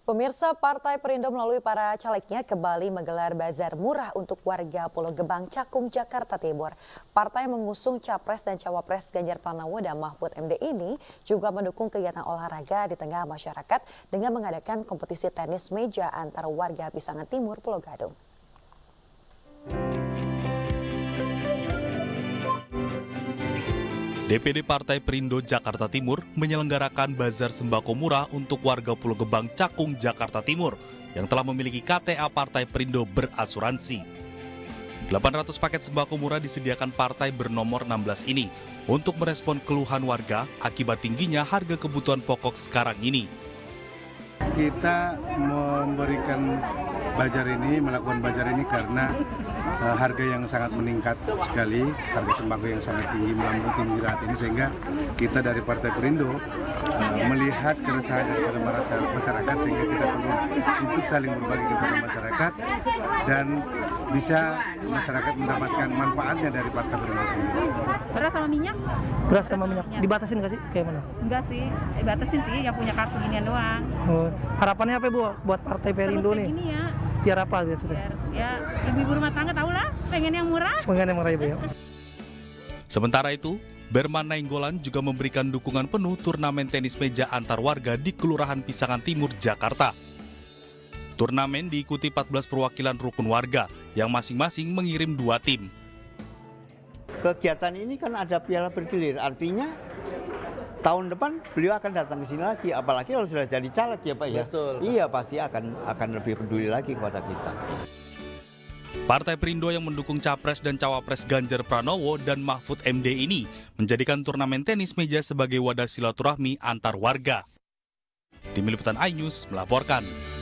Pemirsa, Partai Perindo melalui para calegnya kembali menggelar bazar murah untuk warga Pulau Gebang, Cakung, Jakarta Timur. Partai mengusung Capres dan Cawapres Ganjar Pranowo dan Mahfud MD ini juga mendukung kegiatan olahraga di tengah masyarakat dengan mengadakan kompetisi tenis meja antar warga Pisangan Timur, Pulau Gadung. DPD Partai Perindo Jakarta Timur menyelenggarakan bazar sembako murah untuk warga Pulau Gebang, Cakung, Jakarta Timur yang telah memiliki KTA Partai Perindo berasuransi. 800 paket sembako murah disediakan partai bernomor 16 ini untuk merespon keluhan warga akibat tingginya harga kebutuhan pokok sekarang ini. Kita melakukan bazar ini karena harga yang sangat meningkat sekali, harga sembako yang sangat tinggi, melambung tinggi saat ini, sehingga kita dari Partai Perindo melihat keresahan daripada masyarakat, sehingga kita turun untuk saling berbagi kepada masyarakat dan bisa masyarakat mendapatkan manfaatnya dari Partai Perindo sendiri. Beras sama minyak? Beras sama minyak. Dibatasin nggak sih? Kayak mana? Enggak sih, dibatasin sih, yang punya kartu ginian doang. Harapannya apa Bu buat Partai Perindo nih? Gini ya. Biar apa ya sudah? Ya, ibu-ibu rumah tangga tahu lah, pengen yang murah. Pengen yang murah ya Bu ya. Sementara itu, Berman Nainggolan juga memberikan dukungan penuh turnamen tenis meja antar warga di Kelurahan Pisangan Timur, Jakarta. Turnamen diikuti 14 perwakilan rukun warga yang masing-masing mengirim 2 tim. Kegiatan ini kan ada piala bergilir, artinya tahun depan beliau akan datang ke sini lagi, apalagi kalau sudah jadi caleg ya Pak ya. Betul. Iya, pasti akan lebih peduli lagi kepada kita. Partai Perindo yang mendukung Capres dan Cawapres Ganjar Pranowo dan Mahfud MD ini menjadikan turnamen tenis meja sebagai wadah silaturahmi antar warga. Tim Liputan iNews melaporkan.